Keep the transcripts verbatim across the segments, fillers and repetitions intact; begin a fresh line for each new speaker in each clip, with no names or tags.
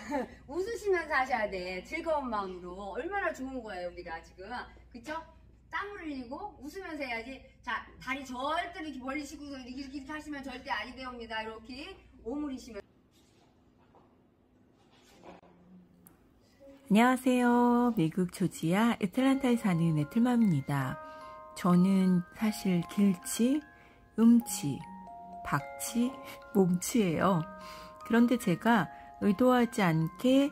웃으시면서 하셔야 돼. 즐거운 마음으로. 얼마나 좋은 거예요, 우리가 지금. 그쵸? 땀을 흘리고 웃으면서 해야지. 자, 다리 절대 이렇게 벌리시고 이렇게, 이렇게, 이렇게 하시면 절대 아니 되옵니다. 이렇게 오므리시면.
안녕하세요. 미국 조지아 애틀란타에 사는 애틀맘입니다. 저는 사실 길치, 음치, 박치, 몸치예요. 그런데 제가 의도하지 않게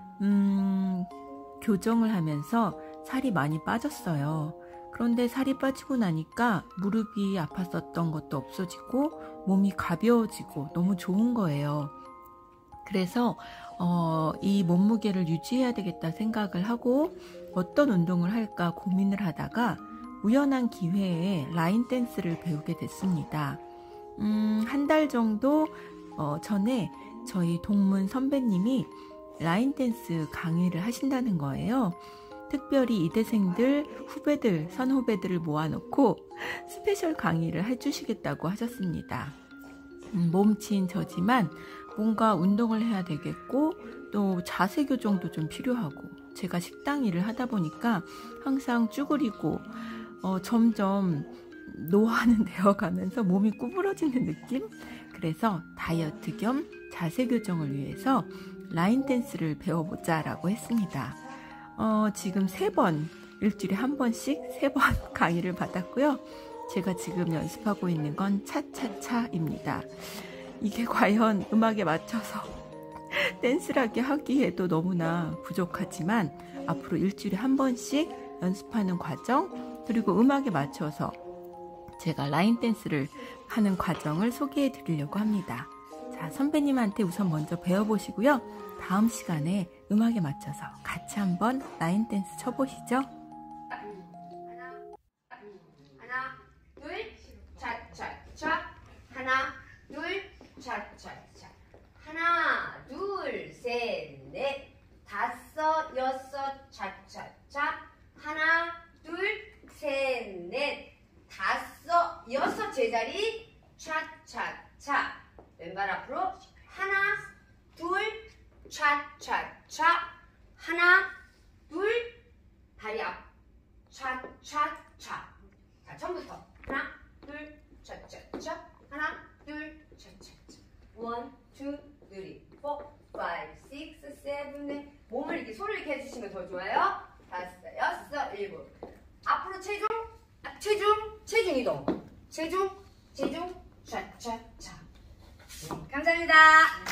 음, 교정을 하면서 살이 많이 빠졌어요. 그런데 살이 빠지고 나니까 무릎이 아팠었던 것도 없어지고 몸이 가벼워지고 너무 좋은 거예요. 그래서 어, 이 몸무게를 유지해야 되겠다 생각을 하고 어떤 운동을 할까 고민을 하다가 우연한 기회에 라인 댄스를 배우게 됐습니다. 음, 한 달 정도 어, 전에 저희 동문 선배님이 라인 댄스 강의를 하신다는 거예요. 특별히 이대생들, 후배들, 선후배들을 모아놓고 스페셜 강의를 해주시겠다고 하셨습니다. 음, 몸치인 저지만 뭔가 운동을 해야 되겠고 또 자세 교정도 좀 필요하고 제가 식당 일을 하다 보니까 항상 쭈그리고 어, 점점 노화는 되어가면서 몸이 구부러지는 느낌? 그래서 다이어트 겸 자세 교정을 위해서 라인 댄스를 배워보자 라고 했습니다. 어, 지금 세 번, 일주일에 한 번씩 세 번 강의를 받았고요. 제가 지금 연습하고 있는 건 차차차입니다. 이게 과연 음악에 맞춰서 댄스하게 하기에도 너무나 부족하지만 앞으로 일주일에 한 번씩 연습하는 과정 그리고 음악에 맞춰서 제가 라인 댄스를 하는 과정을 소개해 드리려고 합니다. 자, 선배님한테 우선 먼저 배워보시고요. 다음 시간에 음악에 맞춰서 같이 한번 라인 댄스 쳐보시죠.
하나, 하나, 둘, 차차차. 하나, 둘, 차차차. 하나, 둘, 셋, 넷, 다섯, 여섯, 차차차. 하나, 둘, 셋, 넷, 다섯, 여섯 제자리, 차차차. 왼발 앞으로 하나, 둘, 차차차. 하나, 둘, 다리 앞, 차차차. 자, 처음부터 하나, 둘, 차차차. 하나, 둘, 차차차. 원, 투, 쓰리, 포, 파이브, 식스, 세븐, 에잇. 몸을 이렇게 손을 이렇게 해주시면 더 좋아요. 다섯, 여섯, 일곱. 앞으로 체중, 아, 체중, 체중 이동. 체중, 체중, 차차차. 감사합니다.